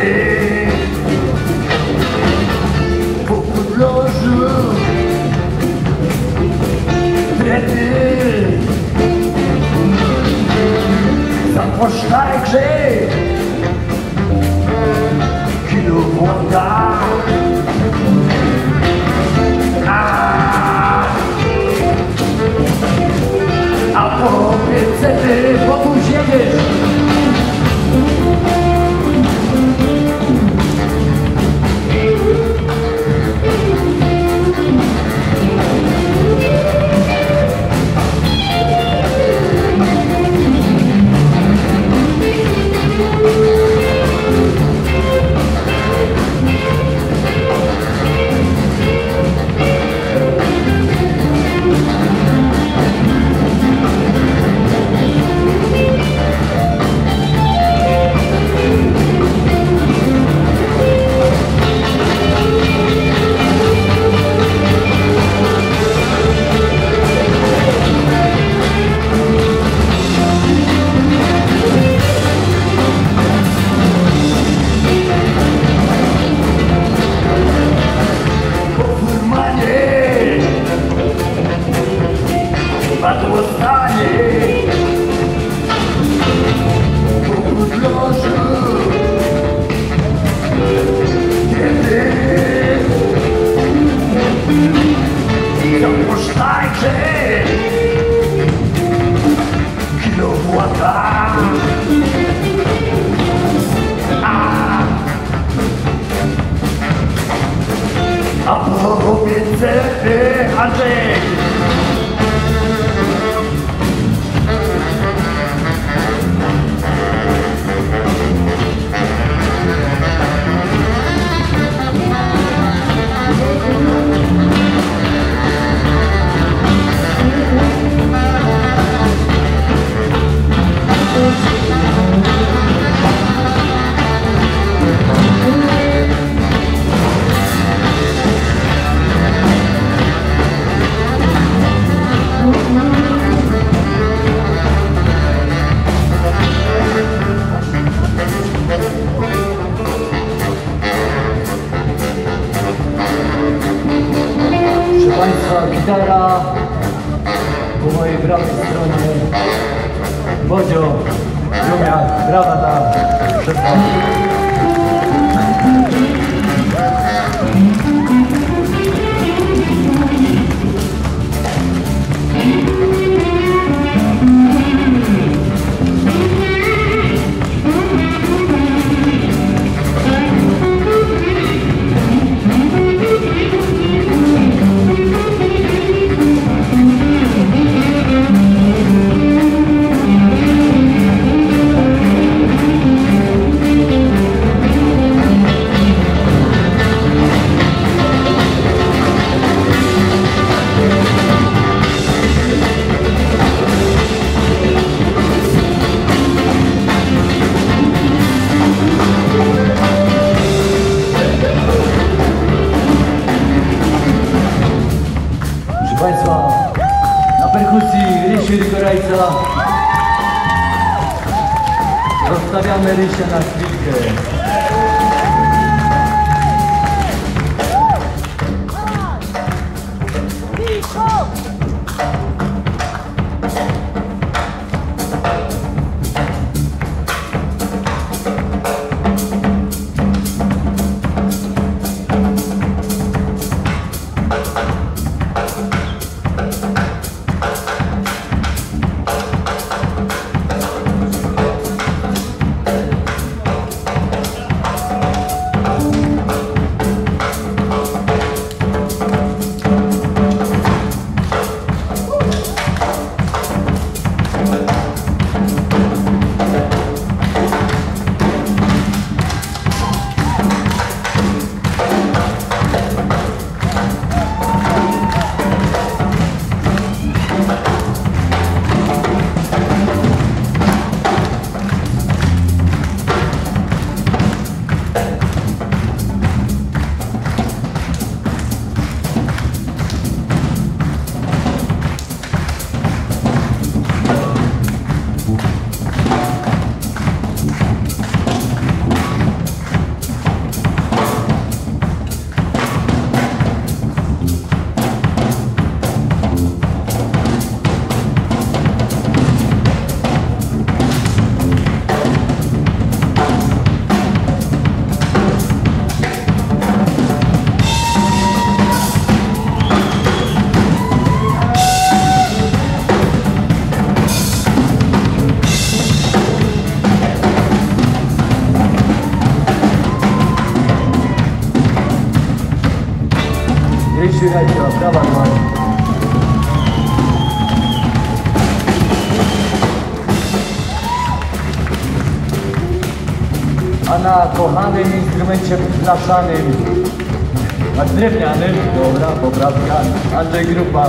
Beaucoup de loges, traité, s'approche la gré, qui le voit. A powiedz ty, bo tu siedzisz. Gitara po mojej prawej stronie, Bodzio, Jumia, brawa dla wszystkich. Państwa, na perkusji Rysiu Rigorajca. Zostawiamy Rysia na chwilkę. uśmiechajcie, brawa dłoń. A na kochanym instrumencie blaszanym, a drewnianym, dobra, poprawka, Andrzej Grupa.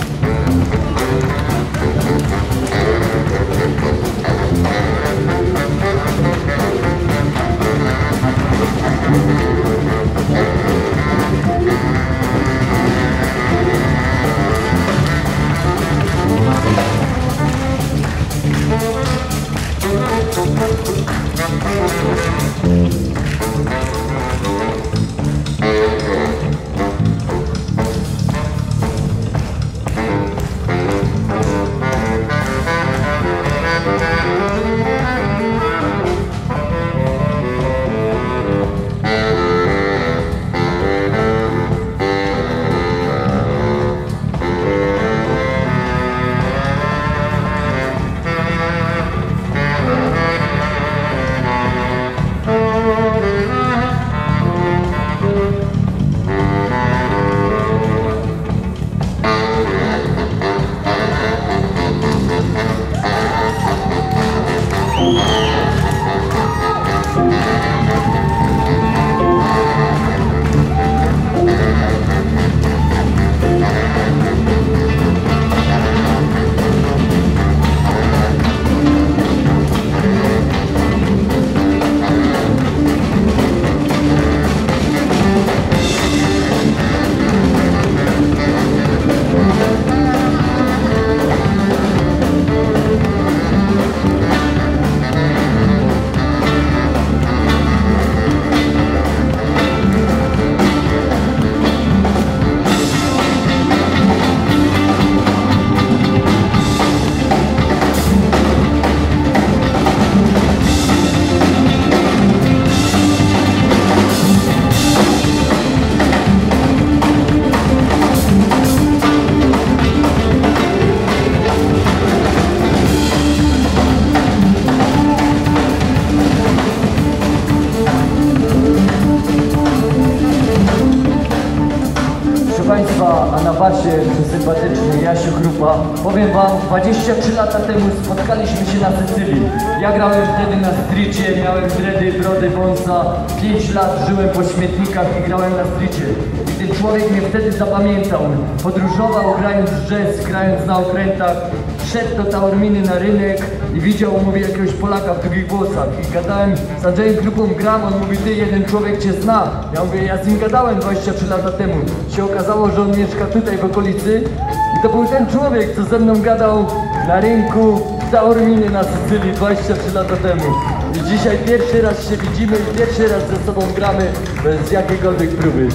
A na basie sympatyczny Jasiu Grupa. Powiem wam, 23 lata temu spotkaliśmy się na Sycylii. Ja grałem wtedy na stricie, miałem dredy, brody, wąsa. 5 lat żyłem po śmietnikach i grałem na stricie. I ten człowiek mnie wtedy zapamiętał. Podróżował grając jazz, grając na okrętach. Szedł do Taorminy na rynek i widział, mówi, jakiegoś Polaka w długich włosach. I gadałem z Andrzejem Grupą, gram, on mówi, ty, jeden człowiek cię zna. Ja mówię, ja z nim gadałem 23 lata temu. Się okazało, że on mieszka tutaj w okolicy. I to był ten człowiek, co ze mną gadał na rynku w Taorminy na Sycylii 23 lata temu. I dzisiaj pierwszy raz się widzimy i pierwszy raz ze sobą gramy bez jakiejkolwiek próby.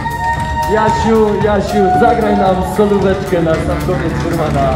Jasiu, zagraj nam solóweczkę na sam koniec Furmana.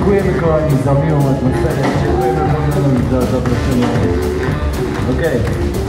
Dziękujemy kochani za miłą atmosferę, dziękujemy Bogdanowi za zaproszenie. Okej.